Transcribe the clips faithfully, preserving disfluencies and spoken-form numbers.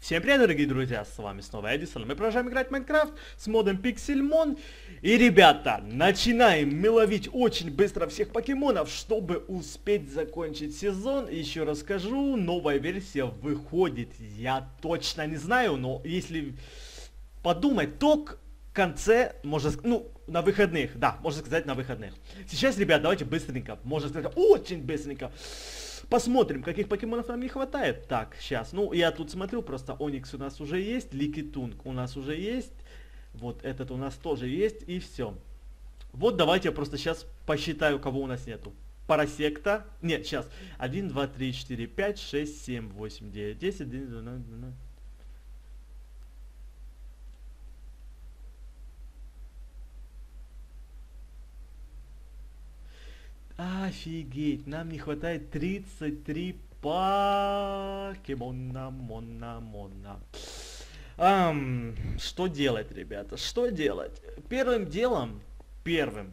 Всем привет, дорогие друзья, с вами снова Эдисон. Мы продолжаем играть в Майнкрафт с модом Pixelmon. И, ребята, начинаем мы ловить очень быстро всех покемонов, чтобы успеть закончить сезон. Еще раз скажу, новая версия выходит, я точно не знаю, но если подумать, то к конце, можно сказать, ну, на выходных, да, можно сказать на выходных. Сейчас, ребят, давайте быстренько, можно сказать, очень быстренько. Посмотрим, каких покемонов нам не хватает. Так, сейчас. Ну, я тут смотрю, просто Оникс у нас уже есть, Ликитунг у нас уже есть. Вот этот у нас тоже есть, и все. Вот давайте я просто сейчас посчитаю, кого у нас нету. Парасекта. Нет, сейчас. один, два, три, четыре, пять, шесть, семь, восемь, девять, десять, одиннадцать, двенадцать, двенадцать. Офигеть, нам не хватает тридцать три покемона, мона, мона. Ам, что делать, ребята? Что делать? Первым делом, первым,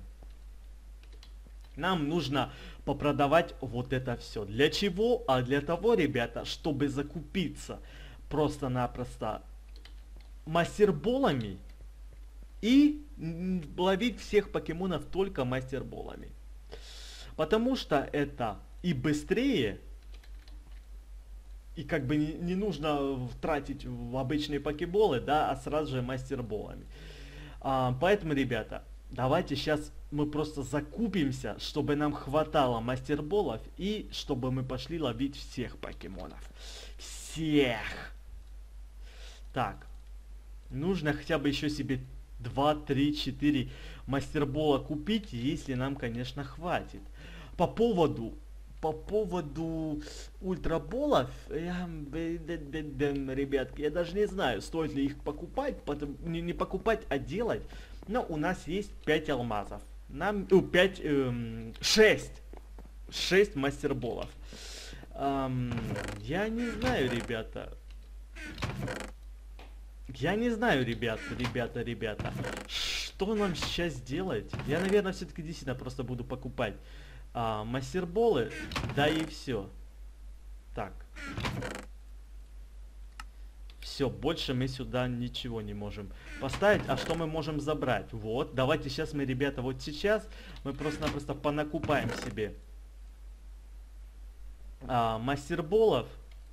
нам нужно попродавать вот это все. Для чего? А для того, ребята, чтобы закупиться просто-напросто мастерболами и ловить всех покемонов только мастерболами. Потому что это и быстрее, и как бы не, не нужно тратить в обычные покеболы, да, а сразу же мастерболами. А, поэтому, ребята, давайте сейчас мы просто закупимся, чтобы нам хватало мастерболов и чтобы мы пошли ловить всех покемонов. Всех! Так, нужно хотя бы еще себе два, три, четыре мастербола купить, если нам, конечно, хватит. По поводу, по поводу ультраболов, я, ребятки, я даже не знаю, стоит ли их покупать, потом, не, не покупать, а делать. Но у нас есть пять алмазов. Нам, ну, пять, эм, шесть. шесть мастерболов. Эм, я не знаю, ребята. Я не знаю, ребята, ребята, ребята. Что нам сейчас делать? Я, наверное, все-таки действительно просто буду покупать а, мастерболы, да и все. Так. Все, больше мы сюда ничего не можем поставить. А что мы можем забрать? Вот, давайте сейчас мы, ребята, вот сейчас мы просто-напросто понакупаем себе а, мастерболов.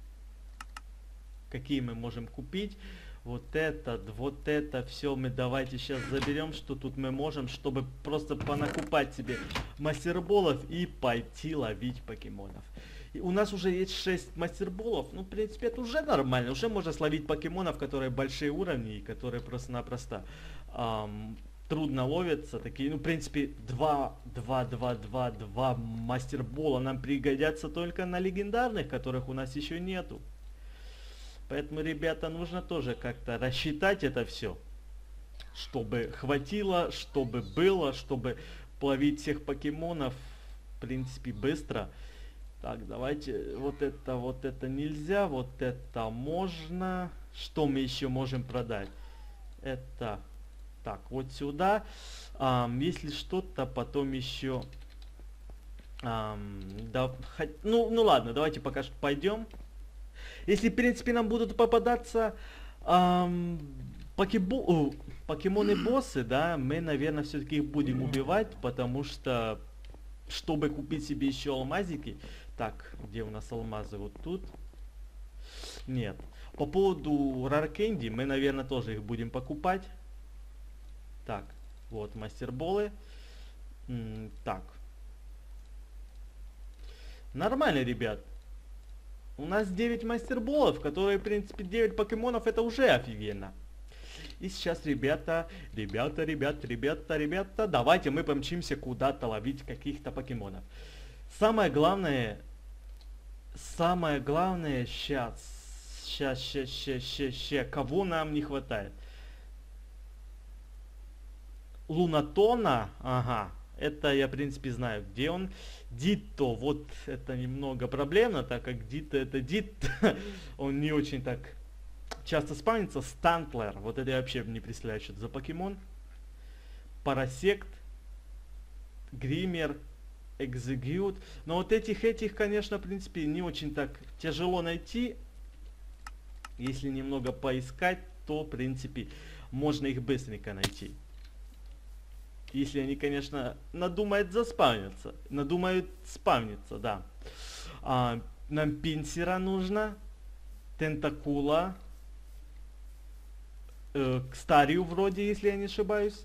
Какие мы можем купить? Вот этот, вот это, все мы давайте сейчас заберем, что тут мы можем, чтобы просто понакупать себе мастерболов и пойти ловить покемонов. И у нас уже есть шесть мастерболов, ну, в принципе, это уже нормально, уже можно словить покемонов, которые большие уровни, и которые просто-напросто эм, трудно ловятся, такие, ну, в принципе, два, два, два, два, два мастербола нам пригодятся только на легендарных, которых у нас еще нету. Поэтому, ребята, нужно тоже как-то рассчитать это все, чтобы хватило, чтобы было, чтобы ловить всех покемонов, в принципе, быстро. Так, давайте, вот это, вот это нельзя, вот это можно. Что мы еще можем продать? Это, так, вот сюда. Ам, если что-то, потом еще... Ам, да, хоть, ну, ну ладно, давайте пока что пойдем. Если, в принципе, нам будут попадаться эм, покебо... покемоны-боссы, да, мы, наверное, все-таки их будем убивать, потому что, чтобы купить себе еще алмазики... Так, где у нас алмазы? Вот тут? Нет. По поводу Раркенди, мы, наверное, тоже их будем покупать. Так, вот мастерболы. М, так. Нормально, ребят. У нас девять мастерболов, которые, в принципе, девять покемонов, это уже офигенно. И сейчас, ребята, ребята, ребята, ребята, ребята, давайте мы помчимся куда-то ловить каких-то покемонов. Самое главное, самое главное сейчас, сейчас, сейчас, сейчас, сейчас, сейчас, кого нам не хватает? Лунатона, ага. Это я, в принципе, знаю, где он. Дитто, вот это немного проблемно, так как Дитто это Дит, он не очень так часто спавнится. Стантлер, вот это я вообще не представляю, что это за покемон. Парасект, Гример, Экзекьют. Но вот этих, этих, конечно, в принципе, не очень так тяжело найти. Если немного поискать, то, в принципе, можно их быстренько найти. Если они, конечно, надумают заспавниться. Надумают спавниться, да. А, нам пинсера нужно. Тентакула. Э, Старию вроде, если я не ошибаюсь.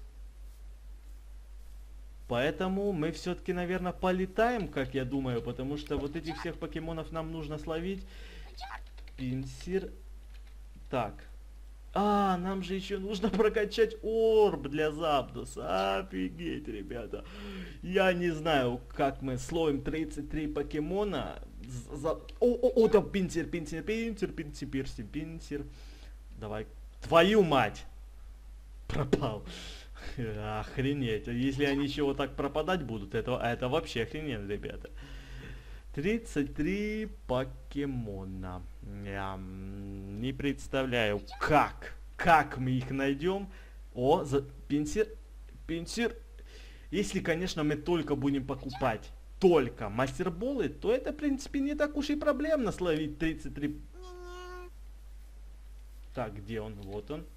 Поэтому мы все-таки, наверное, полетаем, как я думаю, потому что вот этих всех покемонов нам нужно словить. Пинсер. Так. А, нам же еще нужно прокачать орб для Запдоса. Офигеть, ребята. Я не знаю, как мы словим тридцать три покемона. За... О, о, о, там пинсер, пинсер, пинсер, пинсер, пинсер, пинсер. Давай. Твою мать. Пропал. Охренеть. Если они еще вот так пропадать будут, это, это вообще охрененно, ребята. тридцать три покемона. Я не представляю, как. Как мы их найдем. О, за... пинсер. Пинсер. Если, конечно, мы только будем покупать только мастерболы, то это, в принципе, не так уж и проблемно словить тридцать три. Так, где он? Вот он.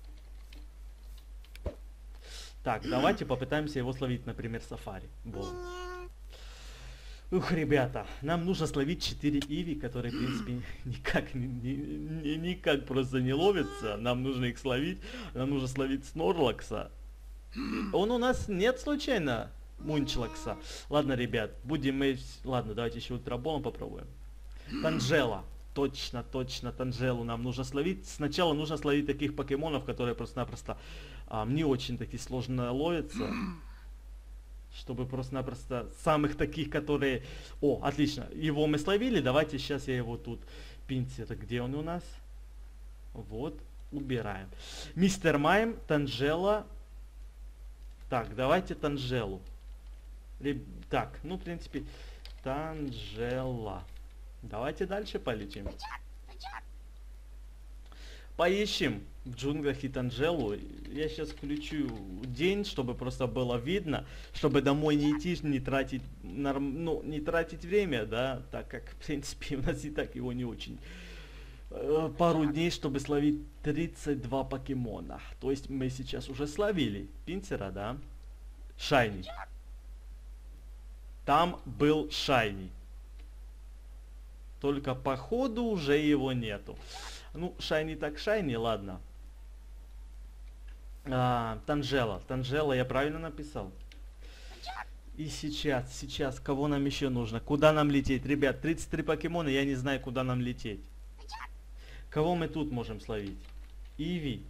Так, давайте попытаемся его словить, например, сафари. Бол. Ух, ребята, нам нужно словить четыре иви, которые, в принципе, никак, ни, ни, никак просто не ловятся. Нам нужно их словить. Нам нужно словить Снорлакса. Он у нас нет случайно Мунчлакса. Ладно, ребят, будем мы... Ладно, давайте еще ультраболом попробуем. Танжела. Точно, точно, Танжелу нам нужно словить. Сначала нужно словить таких покемонов, которые просто-напросто а, не очень таки сложно ловятся. Чтобы просто-напросто самых таких, которые... О, отлично, его мы словили. Давайте сейчас я его тут... Пинсер, где он у нас? Вот, убираем. Мистер Майм, Танжела. Так, давайте Танжелу. Реб... Так, ну, в принципе, Танжела. Давайте дальше полетим. Поищем в джунглях и Танжелу. Я сейчас включу день, чтобы просто было видно, чтобы домой не идти, не тратить, норм... ну, не тратить время, да, так как, в принципе, у нас и так его не очень. Пару дней, чтобы словить тридцать два покемона. То есть мы сейчас уже словили Пинсера, да? Шайни. Там был Шайни. Только походу уже его нету. Ну, Шайни так Шайни, ладно. А, Танжела. Танжела, я правильно написал? И сейчас, сейчас, кого нам еще нужно? Куда нам лететь? Ребят, тридцать три покемона, я не знаю, куда нам лететь. Кого мы тут можем словить? Иви.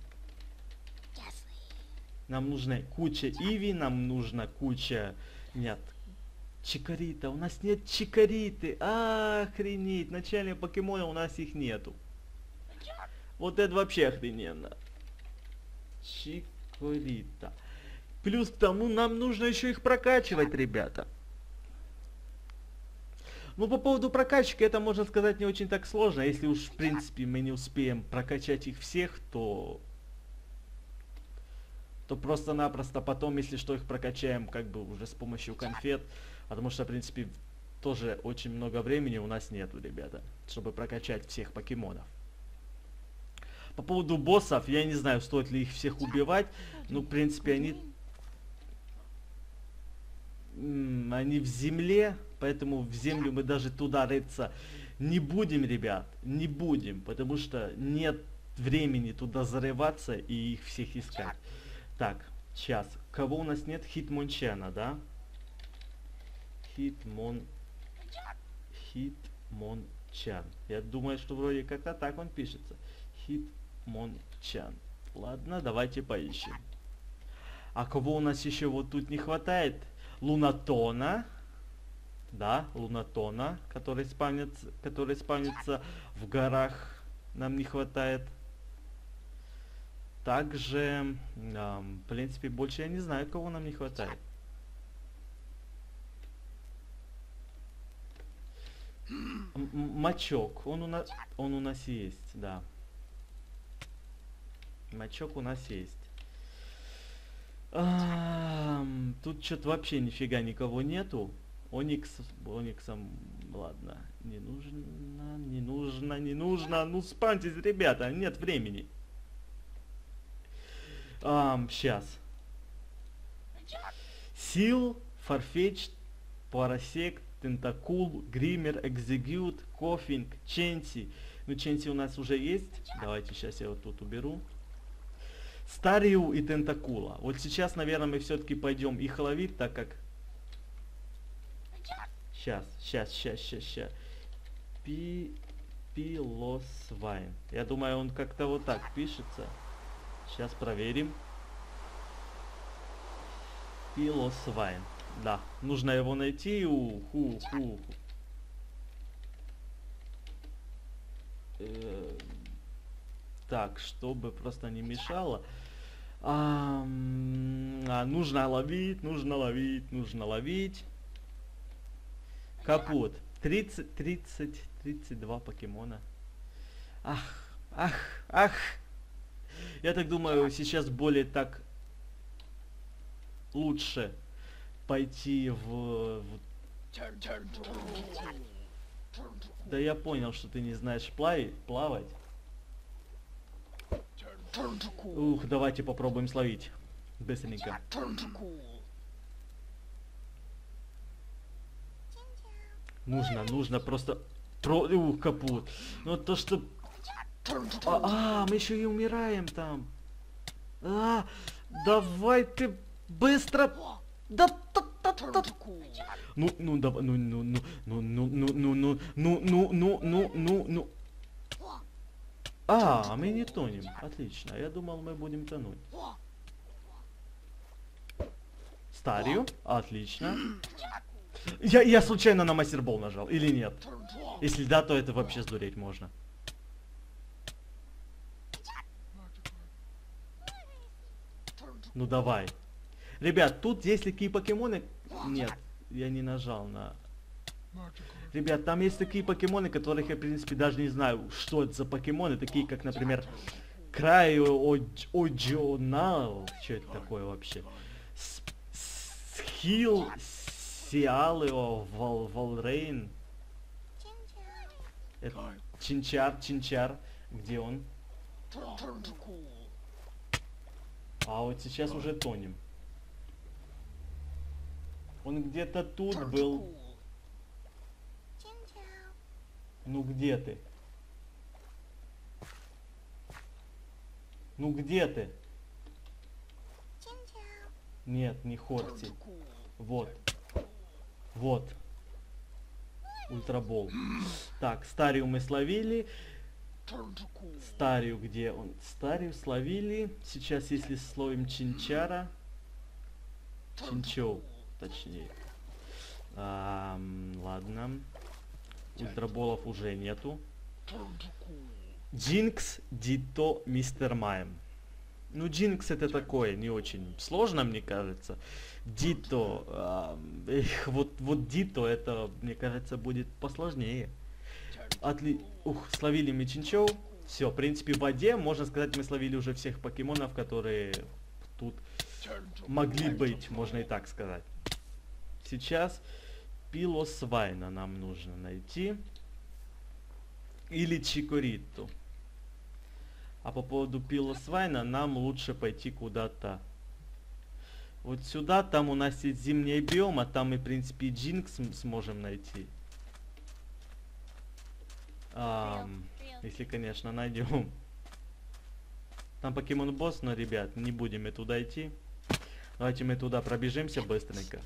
Нам нужна куча Иви, нам нужна куча... Нет. Чикарита. У нас нет Чикариты. А, охренеть. Начальных покемона у нас их нету. Вот это вообще охрененно. Чикарита. Плюс к тому нам нужно еще их прокачивать, ребята. Ну, по поводу прокачки, это, можно сказать, не очень так сложно. Если уж, в принципе, мы не успеем прокачать их всех, то... То просто-напросто потом, если что, их прокачаем, как бы, уже с помощью конфет. Потому что, в принципе, тоже очень много времени у нас нету, ребята, чтобы прокачать всех покемонов. По поводу боссов, я не знаю, стоит ли их всех убивать. Ну, в принципе, они... Они в земле, поэтому в землю мы даже туда рыться не будем, ребят. Не будем, потому что нет времени туда зарываться и их всех искать. Так, сейчас. Кого у нас нет? Хитмончана, да? Хитмон... Хитмончан. Я думаю, что вроде как-то так он пишется. Хитмончан. Ладно, давайте поищем. А кого у нас еще вот тут не хватает? Лунатона. Да, Лунатона, который спавнится, который спавнится в горах. Нам не хватает. Также, э, в принципе, больше я не знаю, кого нам не хватает. М Мачок, он у нас, он у нас есть, да. Мачок у нас есть. А, тут что-то вообще нифига никого нету. Оникс, Ониксом Ладно, не нужно, не нужно, не нужно. Ну спамьтесь, ребята, нет времени. Um, сейчас. Сил, Farfetch, Parasect, Tentacool, Grimmer, Execute, Coughing, Chancy. Ну, Chancy у нас уже есть. Давайте сейчас я вот тут уберу. Старию и Тентакула. Вот сейчас, наверное, мы все-таки пойдем их ловить, так как... Сейчас, сейчас, сейчас, сейчас, сейчас. Пи... Пилосвайн. Я думаю, он как-то вот так пишется. Сейчас проверим. Пилосвайн. Да, нужно его найти. Уху, уху. Э, так, чтобы просто не мешало. А, а, нужно ловить, нужно ловить, нужно ловить. Капут. тридцать, тридцать, тридцать два покемона. Ах, ах, ах. Я так думаю, сейчас более так лучше пойти в... в... Да я понял, что ты не знаешь плавать. плавать. Ух, давайте попробуем словить. Быстренько. Нужно, нужно просто... Про... Ух, капут. Ну то, что... А, а, мы еще и умираем там. А, давай ты быстро... Да, да, да, да. Ну, ну, давай, ну, ну, ну, ну, ну, ну, ну, ну, ну, ну, ну, ну, ну, ну. А, мы не тонем. Отлично. Я думал, мы будем тонуть. Старию. Отлично. Я, я случайно на мастербол нажал, или нет? Если да, то это вообще сдуреть можно. Ну давай. Ребят, тут есть такие покемоны... Нет, я не нажал на... Ребят, там есть такие покемоны, которых я, в принципе, даже не знаю, что это за покемоны. Такие, как, например, Крайоджонал. Что это такое вообще? Схил, Сиалео, Волрейн. Это Чинчар, Чинчар. Где он? А вот сейчас уже тонем. Он где-то тут был. Ну где ты? Ну где ты? Нет, не Хорти. Вот. Вот. Ультрабол. Так, Старию мы словили. Старию где он? Старию словили. Сейчас, если словим Чинчара. Чинчоу, точнее. А, ладно. Ультраболов уже нету. Джинкс, Дито, Мистер Майм. Ну, Джинкс это такое, не очень сложно, мне кажется. Дито, э, эх, вот, вот Дито, это, мне кажется, будет посложнее. Отли... Ух, словили мы Чинчоу. Все, в принципе, в воде, можно сказать, мы словили уже всех покемонов, которые тут могли быть, можно и так сказать. Сейчас Пилосвайна нам нужно найти. Или Чикориту. А по поводу Пилосвайна нам лучше пойти куда-то вот сюда. Там у нас есть зимний биом, а там мы, в принципе, и Джинкс сможем найти. А, если, конечно, найдем. Там покемон босс, но, ребят, не будем мы туда идти. Давайте мы туда пробежимся быстренько.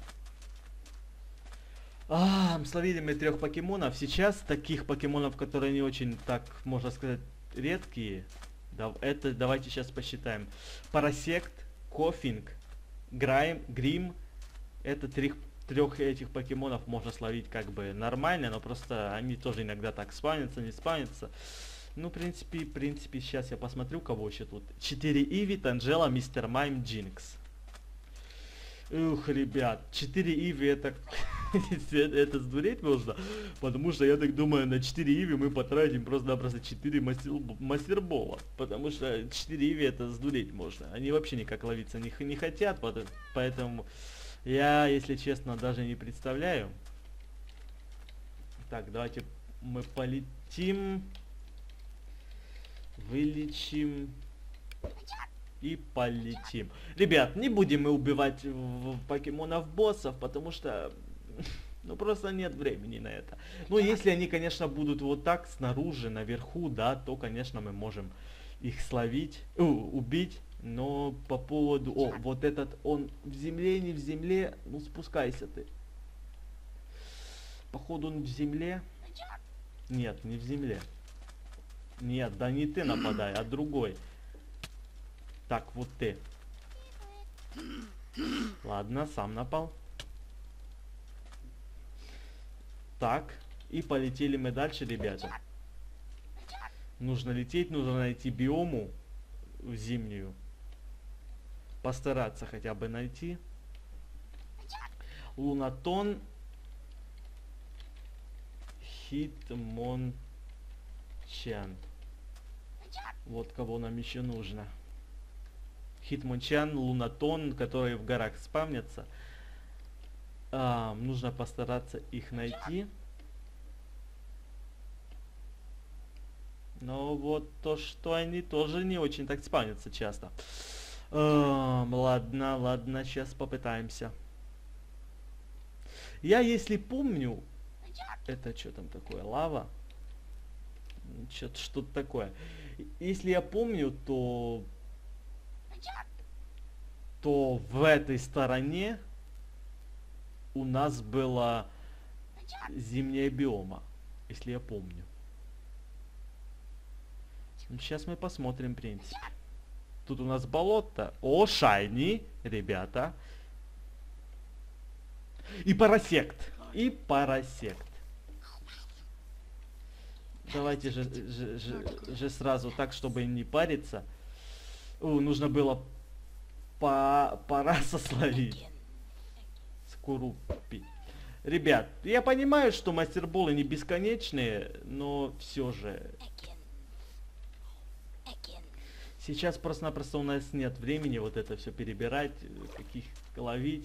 А, словили мы трех покемонов. Сейчас таких покемонов, которые не очень, так, можно сказать, редкие. Да, это давайте сейчас посчитаем. Парасект, Кофинг, Грайм, Грим. Это трех, трех этих покемонов можно словить как бы нормально, но просто они тоже иногда так спавнятся, не спавнятся. Ну, в принципе, в принципе, сейчас я посмотрю, кого еще тут. четыре Иви, Танжела, Мистер Майм, Джинкс. Ух, ребят, четыре Иви это... это сдуреть можно, потому что я так думаю, на четыре Иви мы потратим просто-напросто четыре мастербола, потому что четыре Иви это сдуреть можно, они вообще никак ловиться не, не хотят, поэтому я, если честно, даже не представляю, Так, давайте мы полетим. Вылечим. И полетим. Ребят, не будем мы убивать в, в покемонов боссов, потому что... Ну, просто нет времени на это. Ну, если они, конечно, будут вот так, снаружи, наверху, да, то, конечно, мы можем их словить, э, убить. Но по поводу... О, вот этот, он в земле, не в земле. Ну, спускайся ты. Походу, он в земле. Нет, не в земле. Нет, да не ты нападай, а другой. Так, вот ты. Ладно, сам напал. Так, и полетели мы дальше, ребята. Нужно лететь, нужно найти биому зимнюю. Постараться хотя бы найти. Лунатон. Хитмончан. Вот кого нам еще нужно. Хитмончан, Лунатон, которые в горах спавнятся. А, нужно постараться их найти. Но вот то, что они тоже не очень так спавнятся часто. А, ладно, ладно, сейчас попытаемся. Я, если помню... Это что там такое? Лава? Что-то что-то такое. Если я помню, то... То в этой стороне... У нас была зимняя биома, если я помню. Сейчас мы посмотрим, в принципе. Тут у нас болото. О, шайни, ребята. И парасект. И парасект. Давайте же, же, же, же сразу так, чтобы не париться. О, нужно было по параса словить. Скуруппи. Ребят, я понимаю, что мастерболы не бесконечные, но все же... Сейчас просто-напросто у нас нет времени вот это все перебирать, каких ловить.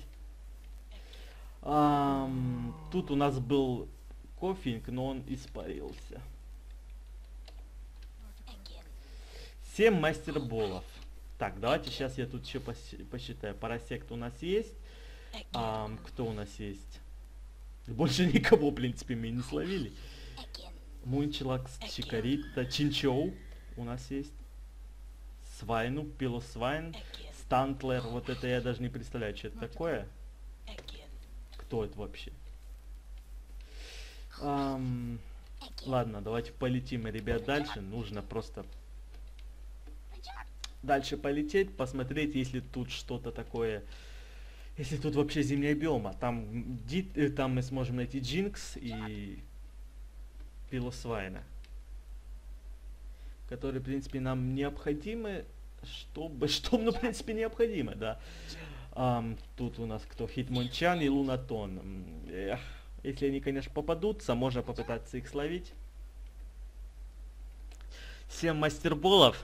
Ам, тут у нас был кофинг, но он испарился. семь мастерболов. Так, давайте сейчас я тут еще посчитаю. Парасект у нас есть. А, кто у нас есть? Больше никого, в принципе, мы не словили. Мунчелакс, Чикарита, Чинчоу у нас есть. Свайну, Пилосвайн, Стантлер. Вот это я даже не представляю, что это такое. Кто это вообще? Ам, ладно, давайте полетим, ребят, дальше. Нужно просто дальше полететь, посмотреть, если тут что-то такое... Если тут вообще зимняя биома. Там, ди, там мы сможем найти Джинкс и Пилосвайна. Которые, в принципе, нам необходимы, чтобы... Что, ну, в принципе, необходимо, да. Um, тут у нас кто? Хитмончан и Лунатон. Эх, если они, конечно, попадутся, можно попытаться их словить. семь мастерболов.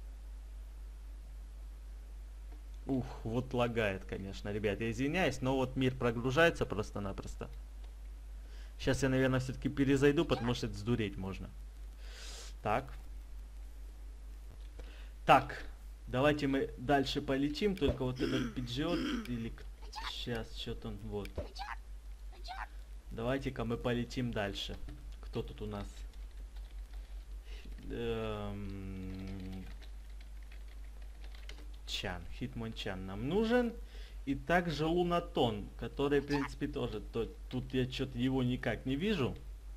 Ух, вот лагает, конечно, ребят. Я извиняюсь, но вот мир прогружается просто-напросто. Сейчас я, наверное, все-таки перезайду, потому что это сдуреть можно. Так. Так. Давайте мы дальше полетим. Только вот этот Пиджиот или... Сейчас, что-то он... Вот. Давайте-ка мы полетим дальше. Кто тут у нас? Эм... Чан. Хитмончан нам нужен. И также Лунатон, который, в принципе, тоже... То, тут я что-то его никак не вижу.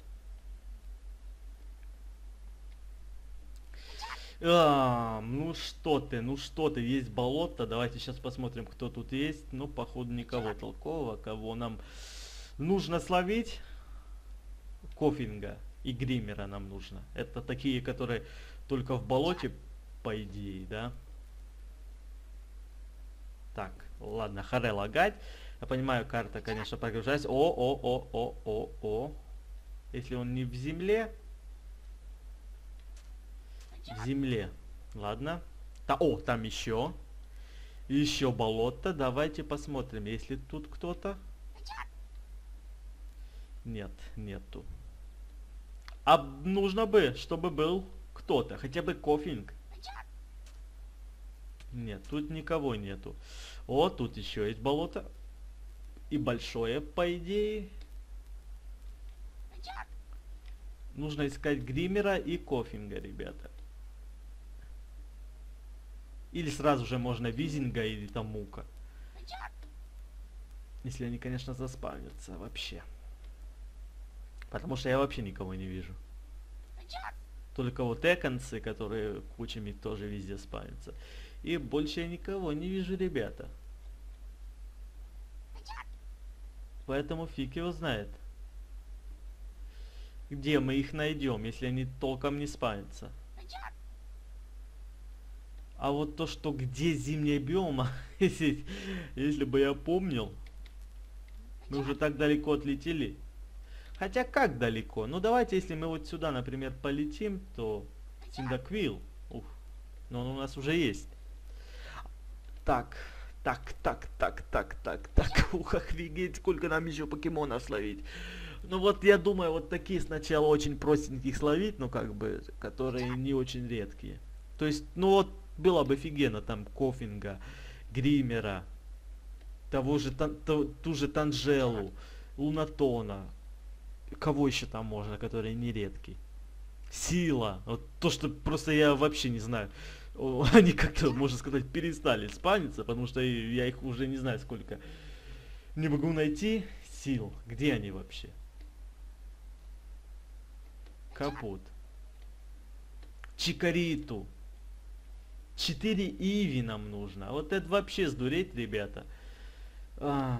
А, ну что ты, ну что ты, есть болото. Давайте сейчас посмотрим, кто тут есть. Ну, походу, никого толкового. Кого нам нужно словить? Кофинга и Гримера нам нужно. Это такие, которые только в болоте, по идее, да? Так, ладно, харе лагать. Я понимаю, карта, конечно, прогружается. О, о, о, о, о, о. Если он не в земле. В земле. Ладно. Та, о, там еще. Еще болото. Давайте посмотрим, если тут кто-то. Нет, нету. А нужно бы, чтобы был кто-то, хотя бы кофинг. Нет, тут никого нету. О, тут еще есть болото. И большое, по идее. Нужно искать гримера и кофинга, ребята. Или сразу же можно визинга или там мука. Если они, конечно, заспавнятся вообще. Потому что я вообще никого не вижу. Только вот эконцы, которые кучами тоже везде спавнятся. И больше я никого не вижу, ребята. Поэтому фиг его знает. Где мы их найдем, если они толком не спавнятся. А вот то, что где зимняя биома, если, если бы я помнил, мы уже так далеко отлетели. Хотя как далеко? Ну давайте, если мы вот сюда, например, полетим, то Синдаквил. Ух, но он у нас уже есть. Так, так, так, так, так, так, так. Ух, офигеть, сколько нам еще покемонов словить. Ну вот я думаю, вот такие сначала очень простеньких словить, ну как бы, которые не очень редкие. То есть, ну вот, было бы офигенно там кофинга, гримера, того же, тан, то, ту же Танжелу, Лунатона. Кого еще там можно, который не редкий? Сила. Вот то, что просто я вообще не знаю. Они как-то, можно сказать, перестали спавниться, потому что я их уже не знаю сколько. Не могу найти сил. Где они вообще? Капут. Чикариту. Четыре Иви нам нужно. Вот это вообще сдуреть, ребята. А.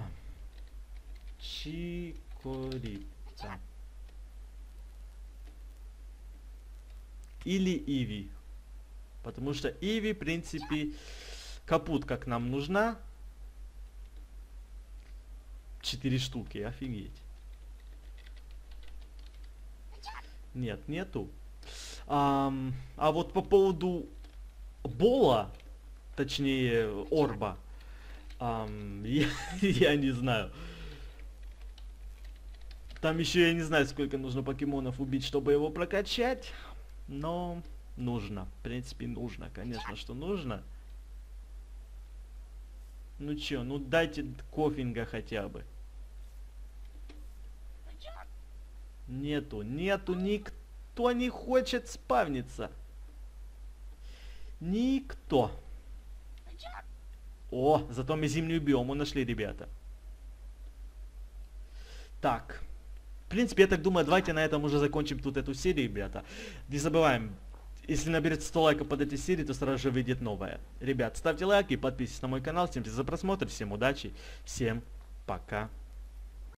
Чикорита. Или Иви. Потому что Иви, в принципе, капут как нам нужна. Четыре штуки, офигеть. Нет, нету. А, а вот по поводу Бола, точнее Орба, um, я, я не знаю. Там еще я не знаю, сколько нужно покемонов убить, чтобы его прокачать. Но нужно. В принципе, нужно. Конечно, что нужно. Ну че, ну дайте кофинга хотя бы. Нету, нету, никто не хочет спавниться. Никто. О, зато мы зимнюю биому нашли, ребята. Так. В принципе, я так думаю, давайте на этом уже закончим тут эту серию, ребята. Не забываем, если наберется сто лайков под этой серией, то сразу же выйдет новая. Ребят, ставьте лайки, подписывайтесь на мой канал. Всем за просмотр, всем удачи, всем пока.